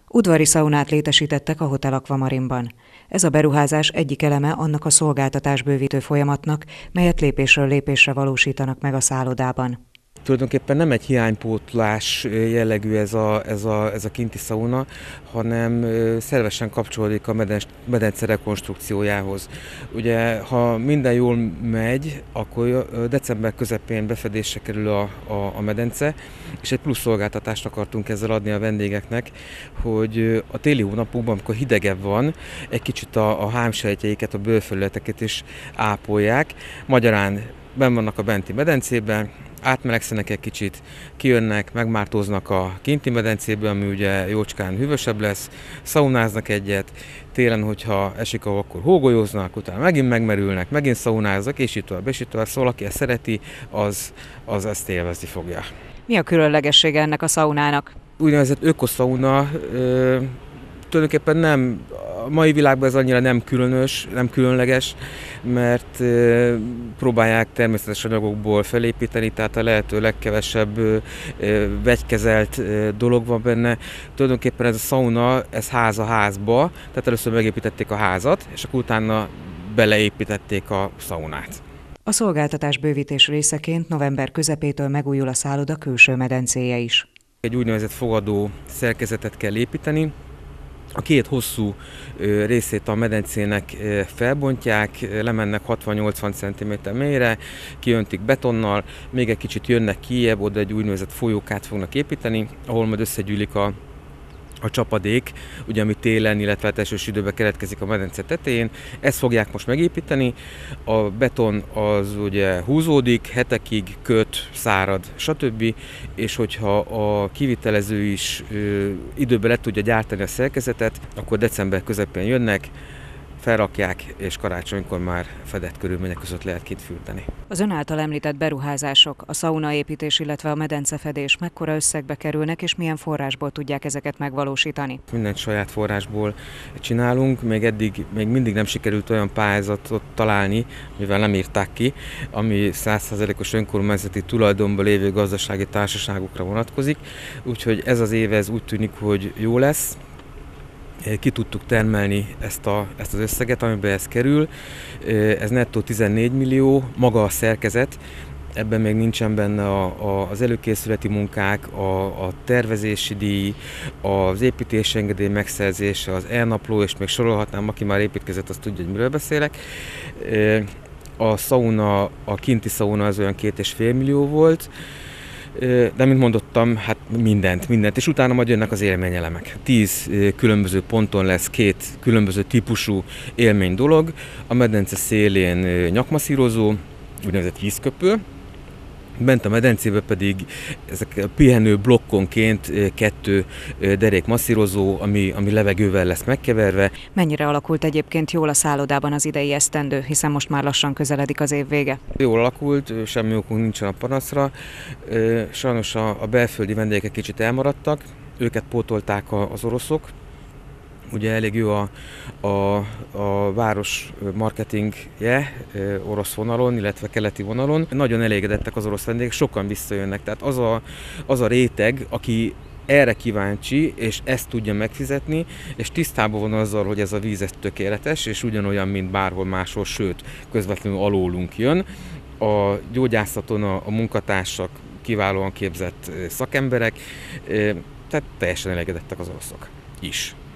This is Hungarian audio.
Udvari szaunát létesítettek a Hotel Aquamarinban. Ez a beruházás egyik eleme annak a szolgáltatásbővítő folyamatnak, melyet lépésről lépésre valósítanak meg a szállodában. Tulajdonképpen nem egy hiánypótlás jellegű ez a kinti szauna, hanem szervesen kapcsolódik a medence rekonstrukciójához. Ugye, ha minden jól megy, akkor december közepén befedésre kerül a medence, és egy plusz szolgáltatást akartunk ezzel adni a vendégeknek, hogy a téli hónapokban, amikor hidegebb van, egy kicsit a hámsejtjeiket, a bőrfelületeket is ápolják. Magyarán benn vannak a benti medencében, átmelegszenek egy kicsit, kijönnek, megmártóznak a kinti medencéből, ami ugye jócskán hűvösebb lesz, szaunáznak egyet, télen, hogyha esik, akkor hógolyóznak, utána megint megmerülnek, megint szaunáznak, és így tovább. Szóval aki ezt szereti, az ezt élvezni fogja. Mi a különlegessége ennek a szaunának? Úgynevezett ökoszauna, tulajdonképpen nem, a mai világban ez annyira nem különleges, mert próbálják természetes anyagokból felépíteni, tehát a lehető legkevesebb vegykezelt dolog van benne. Tulajdonképpen ez a szauna, ez ház a házba, tehát először megépítették a házat, és akkor utána beleépítették a szaunát. A szolgáltatás bővítés részeként november közepétől megújul a szálloda külső medencéje is. Egy úgynevezett fogadó szerkezetet kell építeni. A két hosszú részét a medencének felbontják, lemennek 60-80 cm mélyre, kiöntik betonnal, még egy kicsit jönnek kijjebb, oda egy úgynevezett folyókát fognak építeni, ahol majd összegyűlik a csapadék, ugye, ami télen, illetve esős időben keletkezik a medence tetején. Ezt fogják most megépíteni. A beton az ugye húzódik, hetekig köt, szárad, stb. És hogyha a kivitelező is időben le tudja gyártani a szerkezetet, akkor december közepén jönnek, felrakják, és karácsonykor már fedett körülmények között lehet kint fürdeni. Az ön által említett beruházások, a szaunaépítés, illetve a medencefedés mekkora összegbe kerülnek, és milyen forrásból tudják ezeket megvalósítani? Mindent saját forrásból csinálunk, még mindig nem sikerült olyan pályázatot találni, mivel nem írták ki, ami 100%-os önkormányzati tulajdonban lévő gazdasági társaságokra vonatkozik, úgyhogy ez az év úgy tűnik, hogy jó lesz. Ki tudtuk termelni ezt az összeget, amiben ez kerül. Ez nettó 14 millió, maga a szerkezet, ebben még nincsen benne az előkészületi munkák, a tervezési díj, az építési engedély megszerzése, az elnapló, és még sorolhatnám, aki már építkezett, az tudja, hogy miről beszélek. A szauna, a kinti szauna az olyan 2,5 millió volt, de mint mondottam, hát mindent, és utána majd jönnek az élményelemek. 10 különböző ponton lesz 2 különböző típusú élmény dolog, a medence szélén nyakmasszírozó, úgynevezett vízköpő, bent a medencébe pedig ezek pihenő blokkonként 2 derék masszírozó, ami levegővel lesz megkeverve. Mennyire alakult egyébként jól a szállodában az idei esztendő, hiszen most már lassan közeledik az év vége? Jól alakult, semmi okunk nincsen a panaszra. Sajnos a belföldi vendégek kicsit elmaradtak, őket pótolták az oroszok. Ugye elég jó a város marketingje orosz vonalon, illetve keleti vonalon. Nagyon elégedettek az orosz vendégek, sokan visszajönnek. Tehát az a réteg, aki erre kíváncsi, és ezt tudja megfizetni, és tisztában van azzal, hogy ez a víz ez tökéletes, és ugyanolyan, mint bárhol máshol, sőt, közvetlenül alólunk jön. A gyógyászaton a munkatársak kiválóan képzett szakemberek, tehát teljesen elégedettek az oroszok is.